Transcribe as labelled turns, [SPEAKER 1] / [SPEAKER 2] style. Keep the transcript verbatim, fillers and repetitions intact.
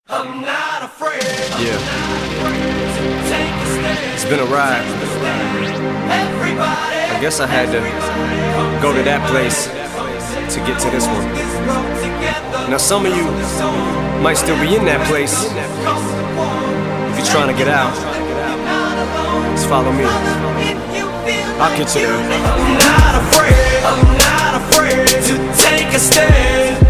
[SPEAKER 1] I'm not afraid.
[SPEAKER 2] Yeah.
[SPEAKER 1] Take a stand.
[SPEAKER 2] It's been a ride.
[SPEAKER 1] Everybody.
[SPEAKER 2] I guess I had to go to that place to get to this one. Now some of you might still be in that place. If you're trying to get out, just follow me. I'll get you there.
[SPEAKER 1] I'm not afraid. I'm not afraid to take a stand.